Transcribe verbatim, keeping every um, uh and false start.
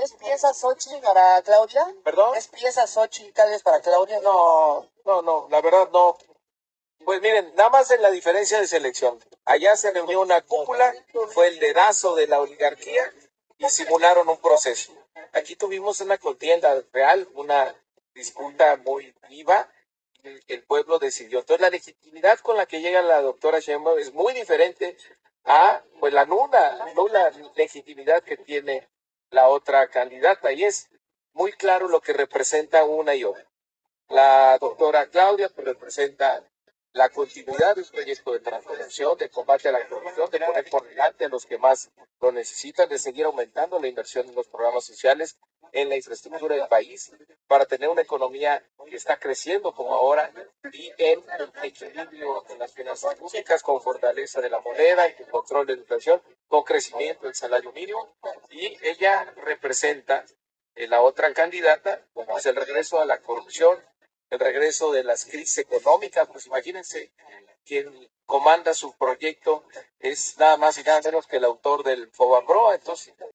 ¿Es pieza Xochitl para Claudia? ¿Perdón? ¿Es pieza Xochitl Gálvez para Claudia? No, no, no, la verdad no. Pues miren, nada más en la diferencia de selección. Allá se reunió una cúpula, fue el dedazo de la oligarquía y simularon un proceso. Aquí tuvimos una contienda real, una disputa muy viva, y el pueblo decidió. Entonces la legitimidad con la que llega la doctora Sheinbaum es muy diferente a pues la nula, nula legitimidad que tiene la otra candidata, y es muy claro lo que representa una y otra. La doctora Claudia pues, representa la continuidad de un proyecto de transformación, de combate a la corrupción, de poner por delante a los que más lo necesitan, de seguir aumentando la inversión en los programas sociales, en la infraestructura del país, para tener una economía que está creciendo como ahora y en equilibrio en las finanzas públicas, con fortaleza de la moneda, con control de la inflación, con crecimiento del salario mínimo. Y ella representa eh, la otra candidata, pues el regreso a la corrupción, el regreso de las crisis económicas. Pues imagínense, quien comanda su proyecto es nada más y nada menos que el autor del Fobaproa. Entonces